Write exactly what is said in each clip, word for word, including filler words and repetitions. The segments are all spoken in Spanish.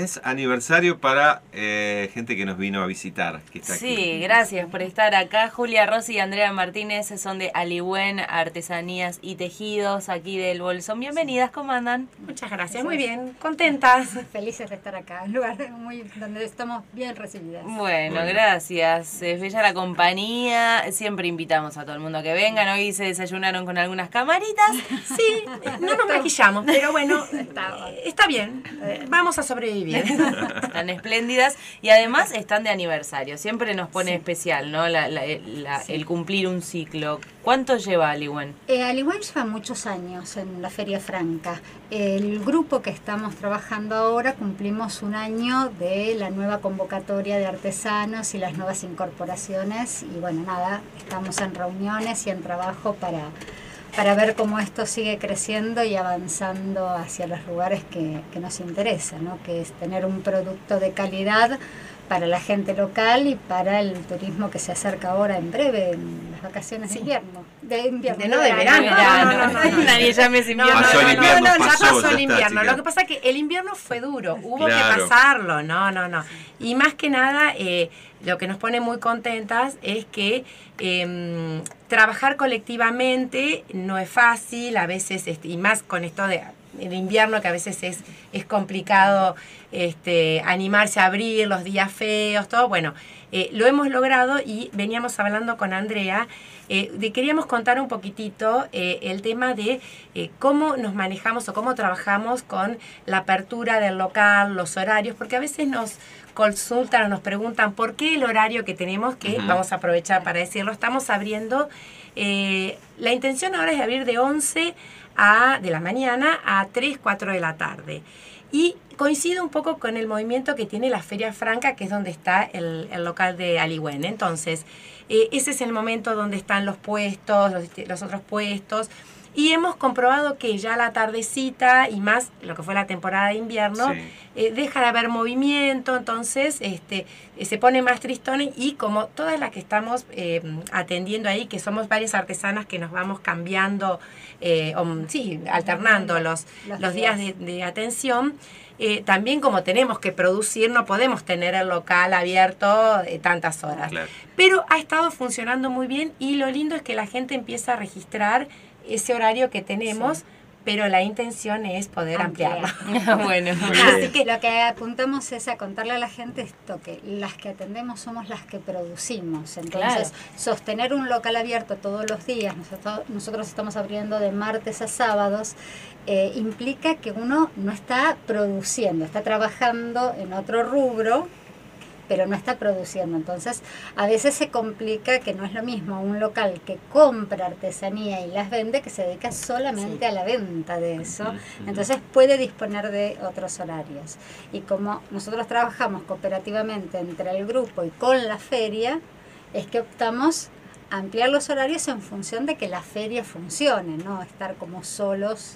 es aniversario para eh, gente que nos vino a visitar, que está Sí, aquí. Gracias por estar acá. Julia Rossi y Andrea Martínez son de Aliwen Artesanías y Tejidos, aquí del Bolsón. Bienvenidas, ¿cómo andan? Muchas gracias, muy bien, contentas. Felices de estar acá, un lugar muy, donde estamos bien recibidas. Bueno, Bueno. gracias. Es bella la compañía. Siempre invitamos a todo el mundo a que vengan. Hoy se desayunaron con algunas camaritas. Sí, no nos maquillamos, pero bueno, está, está bien, eh, vamos a sobrevivir. Están espléndidas y además están de aniversario. Siempre nos pone especial, ¿no? La, la- la- Sí. El cumplir un ciclo. ¿Cuánto lleva Aliwen? Eh, Aliwen lleva muchos años en la Feria Franca. El grupo que estamos trabajando ahora cumplimos un año de la nueva convocatoria de artesanos y las nuevas incorporaciones. Y bueno, nada, estamos en reuniones y en trabajo para, para ver cómo esto sigue creciendo y avanzando hacia los lugares que, que nos interesan, ¿no? Que es tener un producto de calidad para la gente local y para el turismo que se acerca ahora en breve, en las vacaciones de invierno. De invierno. De- no, de verano. Verano. No, no, no, no. Nadie llame ese No, invierno. no, Pasó el no, invierno, no, no, ya pasó, pasó ya el está, invierno. chicas. Lo que pasa es que el invierno fue duro, hubo Claro. que pasarlo, no, no, no. Y más que nada, eh, lo que nos pone muy contentas es que eh, trabajar colectivamente no es fácil, a veces, este, y más con esto de el invierno, que a veces es, es complicado este, animarse a abrir, los días feos, todo. Bueno, eh, lo hemos logrado y veníamos hablando con Andrea. Eh, de, queríamos contar un poquitito eh, el tema de eh, cómo nos manejamos o cómo trabajamos con la apertura del local, los horarios, porque a veces nos consultan o nos preguntan por qué el horario que tenemos, que Ujú. vamos a aprovechar para decirlo, estamos abriendo, eh, la intención ahora es abrir de once a, de la mañana a tres, cuatro de la tarde. Y coincide un poco con el movimiento que tiene la Feria Franca, que es donde está el, el local de Aliwen. Entonces, eh, ese es el momento donde están los puestos, los, los otros puestos. Y hemos comprobado que ya la tardecita y más lo que fue la temporada de invierno, Sí. eh, deja de haber movimiento, entonces este, eh, se pone más tristón y como todas las que estamos eh, atendiendo ahí, que somos varias artesanas que nos vamos cambiando, eh, o, sí, alternando los, Los los días de, días. de atención, eh, también como tenemos que producir, no podemos tener el local abierto eh, tantas horas. Claro. Pero ha estado funcionando muy bien y lo lindo es que la gente empieza a registrar ese horario que tenemos, Sí. pero la intención es poder Ampliar. ampliarlo. Bueno, Muy Así bien. que lo que apuntamos es a contarle a la gente esto, que las que atendemos somos las que producimos. Entonces, Claro. sostener un local abierto todos los días, nosotros, nosotros estamos abriendo de martes a sábados, eh, implica que uno no está produciendo, está trabajando en otro rubro, pero no está produciendo. Entonces, a veces se complica que no es lo mismo un local que compra artesanía y las vende, que se dedica solamente Sí. a la venta de eso. Ujú, ujú. Entonces, puede disponer de otros horarios. Y como nosotros trabajamos cooperativamente entre el grupo y con la feria, es que optamos a ampliar los horarios en función de que la feria funcione, no estar como solos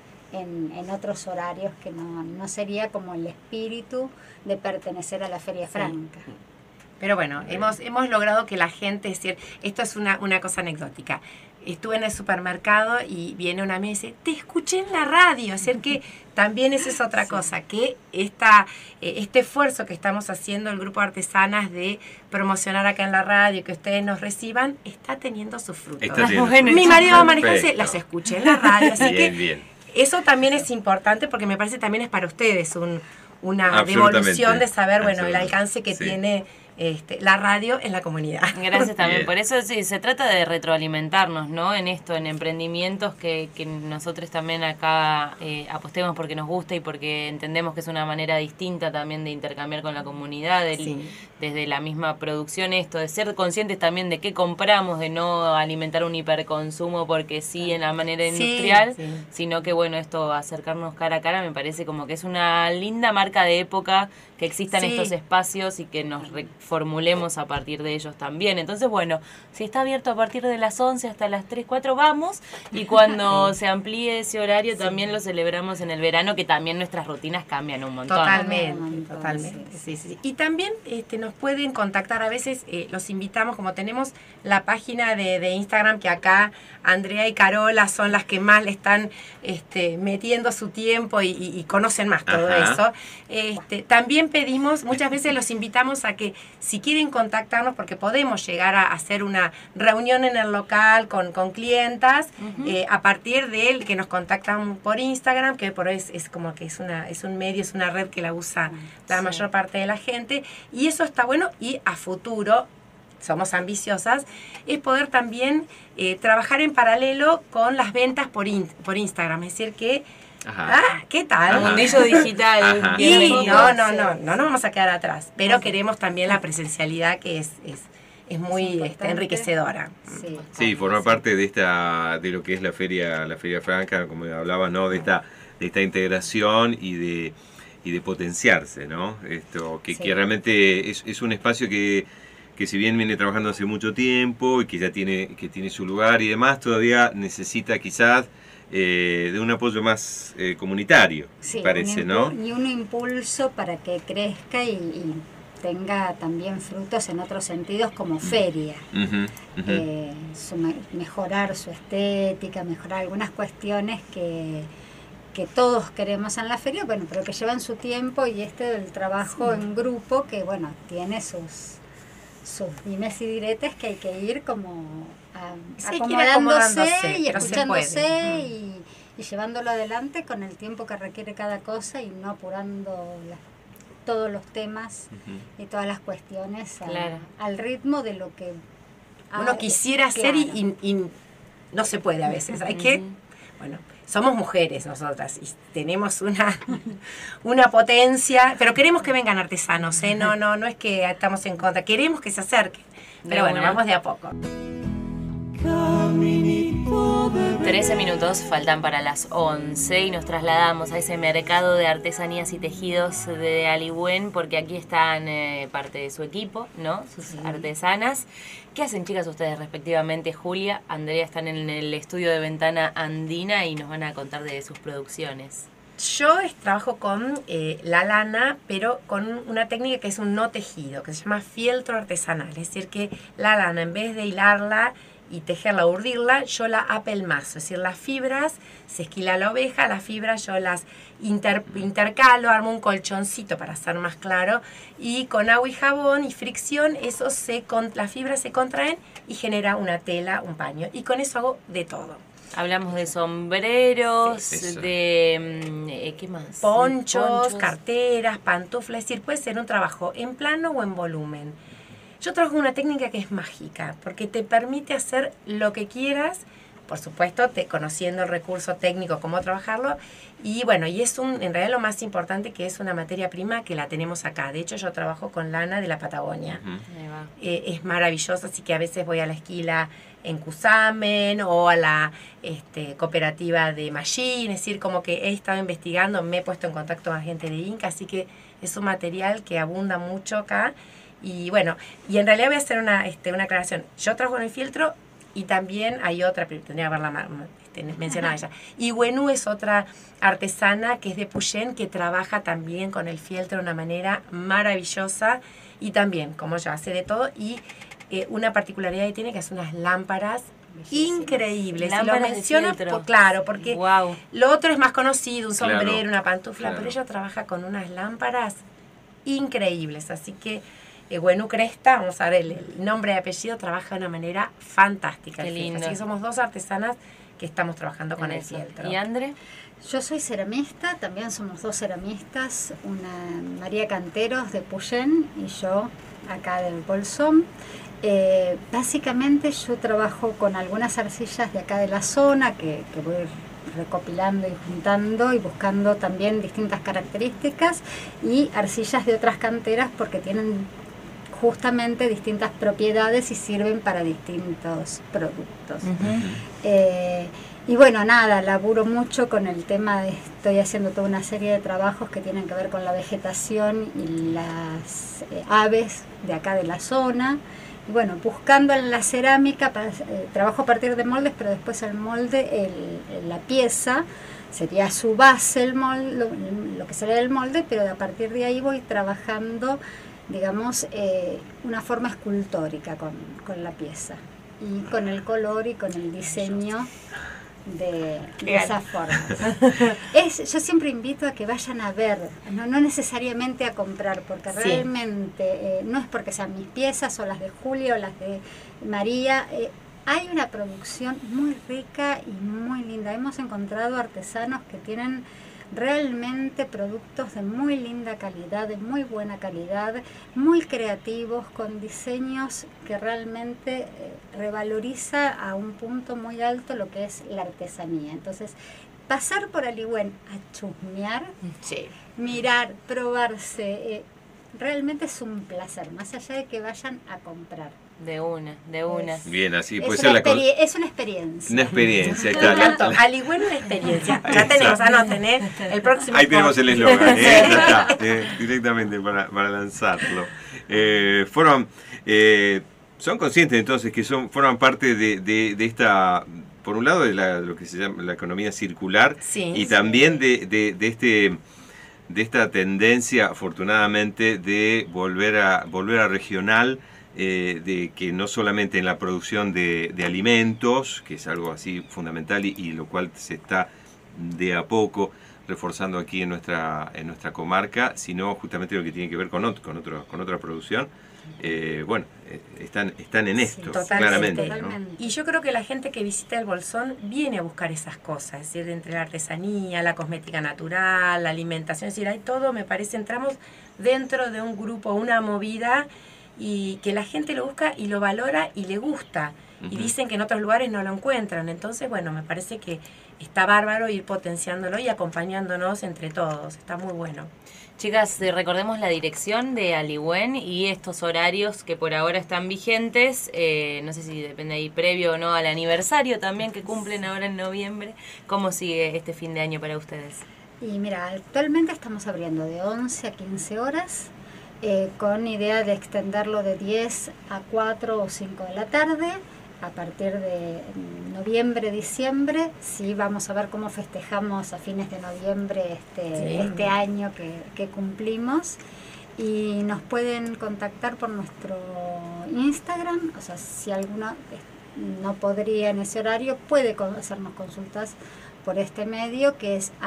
en, en otros horarios, que no, no sería como el espíritu de pertenecer a la Feria Sí. Franca. Pero bueno, hemos, hemos logrado que la gente, es decir, esto es una, una cosa anecdótica. Estuve en el supermercado y viene una amiga y dice, te escuché en la radio. Es decir, que también esa es otra cosa, que esta, eh, este esfuerzo que estamos haciendo el grupo de artesanas de promocionar acá en la radio, que ustedes nos reciban, está teniendo sus frutos. Está teniendo Bueno, Mi frutos. marido María José, Perfecto. las escuché en la radio, así Bien, que bien. eso también es importante porque me parece también es para ustedes un, una Absolutamente. devolución de saber, bueno, el Absolutamente. alcance que Sí. tiene este, la radio en la comunidad. Gracias también. Bien. Por eso sí, se trata de retroalimentarnos, ¿no? En esto, en emprendimientos que, que nosotros también acá eh, apostemos porque nos gusta y porque entendemos que es una manera distinta también de intercambiar con la comunidad, del- Sí. desde la misma producción, esto, de ser conscientes también de qué compramos, de no alimentar un hiperconsumo porque sí en la manera Sí, industrial, sí. sino que bueno, esto, acercarnos cara a cara, me parece como que es una linda marca de época que existan Sí. estos espacios y que nos re- formulemos a partir de ellos también. Entonces, bueno, si está abierto a partir de las once hasta las tres, cuatro, vamos, y cuando se amplíe ese horario sí. también lo celebramos en el verano, que también nuestras rutinas cambian un montón. Totalmente, totalmente. Sí, sí. Y también este, nos pueden contactar, a veces eh, los invitamos, como tenemos la página de, de Instagram, que acá Andrea y Carola son las que más le están este, metiendo su tiempo y, y, y conocen más todo Ajá. eso. Este, también pedimos, muchas veces los invitamos a que si quieren contactarnos, porque podemos llegar a hacer una reunión en el local con, con clientas, uh-huh. eh, a partir de él, que nos contactan por Instagram, que por hoy es, es como que es una es un medio, es una red que la usa la sí. mayor parte de la gente, y eso está bueno, y a futuro somos ambiciosas, es poder también eh, trabajar en paralelo con las ventas por, in, por Instagram, es decir que Ajá. Ah, ¿qué tal? Mundillo digital. Y no, no, no, no nos vamos a quedar atrás, pero Ajá. queremos también la presencialidad, que es, es, es muy este, enriquecedora. Sí, sí, forma parte de esta, de lo que es la feria, la feria franca, como hablaba, ¿no? De esta, de esta integración y de y de potenciarse, ¿no? Esto, que, sí. que realmente es, es un espacio que, que si bien viene trabajando hace mucho tiempo y que ya tiene, que tiene su lugar y demás, todavía necesita quizás Eh, de un apoyo más eh, comunitario, sí, parece, ¿no? Y un impulso para que crezca y, y tenga también frutos en otros sentidos, como feria. Uh-huh, uh-huh. Eh, su, mejorar su estética, mejorar algunas cuestiones que, que todos queremos en la feria, bueno, pero que llevan su tiempo, y este del trabajo sí. en grupo, que bueno, tiene sus, sus dimes y diretes, que hay que ir como Sí, acomodándose, acomodándose y escuchándose y, y llevándolo adelante con el tiempo que requiere cada cosa, y no apurando la, todos los temas uh-huh. y todas las cuestiones a, claro. al ritmo de lo que uno ah, quisiera hacer claro. y, y no se puede a veces. Hay uh-huh. que, bueno, somos mujeres nosotras y tenemos una, una potencia, pero queremos que vengan artesanos, ¿eh? No, no, no es que estamos en contra, queremos que se acerquen. Pero bueno, vamos de a poco. trece minutos faltan para las once y nos trasladamos a ese mercado de artesanías y tejidos de Aligüén, porque aquí están eh, parte de su equipo, ¿no? Sus sí. artesanas. ¿Qué hacen, chicas, ustedes respectivamente? Julia, Andrea están en el estudio de Ventana Andina y nos van a contar de sus producciones. Yo trabajo con eh, la lana, pero con una técnica que es un no tejido, que se llama fieltro artesanal. Es decir, que la lana, en vez de hilarla y tejerla o urdirla, yo la apelmazo. Es decir, las fibras, se esquila la oveja, las fibras yo las inter, intercalo, armo un colchoncito para ser más claro, y con agua y jabón y fricción, eso se, con, las fibras se contraen y genera una tela, un paño. Y con eso hago de todo. Hablamos de sombreros, sí, de... Eh, ¿qué más? Ponchos, Ponchos, carteras, pantuflas. Es decir, puede ser un trabajo en plano o en volumen. Yo trabajo con una técnica que es mágica, porque te permite hacer lo que quieras, por supuesto, te, conociendo el recurso técnico, cómo trabajarlo. Y bueno, y es un, en realidad lo más importante, que es una materia prima que la tenemos acá. De hecho, yo trabajo con lana de la Patagonia. Uh-huh. eh, es maravilloso, así que a veces voy a la esquila en Cusamen o a la este, cooperativa de Mallín, es decir, como que he estado investigando, me he puesto en contacto con gente de Inca, así que es un material que abunda mucho acá. Y bueno, y en realidad voy a hacer una, este, una aclaración. Yo trabajo con el fieltro y también hay otra, tendría que haberla este, mencionado ella. Y Wenú es otra artesana que es de Puyén, que trabaja también con el fieltro de una manera maravillosa, y también, como yo, hace de todo. Y eh, una particularidad que tiene, que es unas lámparas bellísimas, increíbles. Lámparas y lo menciono, por, claro, porque wow. lo otro es más conocido, un sombrero, claro, una pantufla, claro. pero ella trabaja con unas lámparas increíbles, así que Eh, Wenú Cresta, vamos a ver el, el nombre y apellido, trabaja de una manera fantástica. Qué lindo. Así que somos dos artesanas que estamos trabajando con el fieltro. ¿Y André? Yo soy ceramista, también somos dos ceramistas, una María Canteros de Puyén y yo acá del Bolsón. Eh, básicamente yo trabajo con algunas arcillas de acá de la zona que, que voy recopilando y juntando y buscando también distintas características, y arcillas de otras canteras porque tienen justamente distintas propiedades y sirven para distintos productos. Ujú. Eh, y bueno, nada, laburo mucho con el tema, de, estoy haciendo toda una serie de trabajos que tienen que ver con la vegetación y las eh, aves de acá de la zona. Y bueno, buscando en la cerámica, para, eh, trabajo a partir de moldes, pero después el molde, el, el- la pieza, sería su base, el molde, lo, lo que sería el molde, pero a partir de ahí voy trabajando, digamos, eh, una forma escultórica con, con la pieza. Y con el color y con el diseño de, de esas formas. Es, yo siempre invito a que vayan a ver, no, no necesariamente a comprar, porque Sí. realmente eh, no es porque sean mis piezas o las de Julio o las de María. eh, hay una producción muy rica y muy linda. Hemos encontrado artesanos que tienen realmente productos de muy linda calidad, de muy buena calidad, muy creativos, con diseños que realmente eh, revaloriza a un punto muy alto lo que es la artesanía. Entonces, pasar por Aligüén a chusmear, Sí. mirar, probarse, eh, realmente es un placer, más allá de que vayan a comprar. De una, de una. Es- Bien, así puede es, ser una la co- experi- es una experiencia. una experiencia. Me Está, la- encantó. la- Al igual una experiencia. Ahí Ya está. tenemos, anoten, ¿eh? El próximo. Ahí tenemos post. el eslogan, ¿eh? Ya está, eh, directamente para, para lanzarlo. Eh, fueron, eh, son conscientes entonces que son forman parte de, de, de esta, por un lado, de la, lo que se llama la economía circular Sí, y sí. también de, de, de este de esta tendencia, afortunadamente, de volver a volver a regional. Eh, de que no solamente en la producción de, de alimentos, que es algo así fundamental y, y lo cual se está de a poco reforzando aquí en nuestra en nuestra comarca, sino justamente lo que tiene que ver con otro, con otro, con otra producción. Eh, bueno, eh, están están en Sí, esto, totalmente. claramente, ¿no? Totalmente. Y yo creo que la gente que visita el Bolsón viene a buscar esas cosas, es decir, entre la artesanía, la cosmética natural, la alimentación, es decir, hay todo, me parece, entramos dentro de un grupo, una movida, y que la gente lo busca y lo valora y le gusta. Y Ujú. dicen que en otros lugares no lo encuentran. Entonces, bueno, me parece que está bárbaro ir potenciándolo y acompañándonos entre todos. Está muy bueno. Chicas, eh, recordemos la dirección de Aligüén y estos horarios que por ahora están vigentes. Eh, no sé si depende ahí previo o no al aniversario también que cumplen ahora en noviembre. ¿Cómo sigue este fin de año para ustedes? Y mira, actualmente estamos abriendo de once a quince horas, eh, con idea de extenderlo de diez a cuatro o cinco de la tarde. A partir de noviembre, diciembre, sí vamos a ver cómo festejamos a fines de noviembre este, Sí. este año que, que cumplimos. Y nos pueden contactar por nuestro Instagram, o sea, si alguno eh, no podría en ese horario, puede con- hacernos consultas por este medio, que es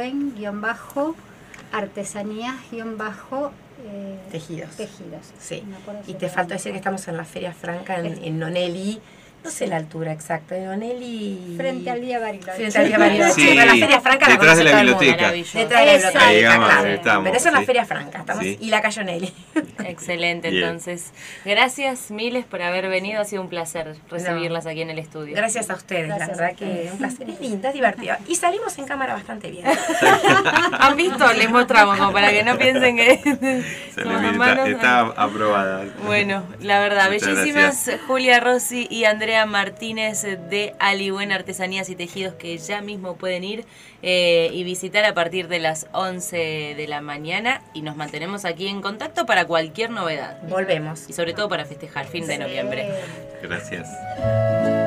aligüen-artesanías-tejidos. Tejidos. Tejidos. Sí. Me acuerdo Y si te lo faltó damos. decir que estamos en la Feria Franca en, en Nonelli. No sé la altura exacta de Nonelli. Frente al día Bariloche. Frente al día Bariloche. Sí, Pero la Feria Franca la detrás de conoce la todo el mundo. biblioteca. Maravilloso. Detrás de la Exacto. biblioteca, Ahí vamos, claro. estamos, Pero esa es la sí. Feria Franca. Estamos, Sí. y la calle Nonelli. Excelente, Bien. entonces. Gracias miles por haber venido. Ha sido un placer recibirlas aquí en el estudio. Gracias a ustedes, Gracias la a verdad que ustedes. un placer. Es lindo, es divertido. Y salimos en cámara bastante bien. ¿Han visto? Les mostramos como para que no piensen que Se le somos mira, malos. está, está aprobada. Bueno, la verdad, Muchas bellísimas gracias. Julia Rossi y Andrea Martínez de Aligüén Artesanías y Tejidos, que ya mismo pueden ir eh, y visitar a partir de las once de la mañana, y nos mantenemos aquí en contacto para cualquier novedad Volvemos. y sobre todo para festejar fin de Sí. noviembre. Gracias.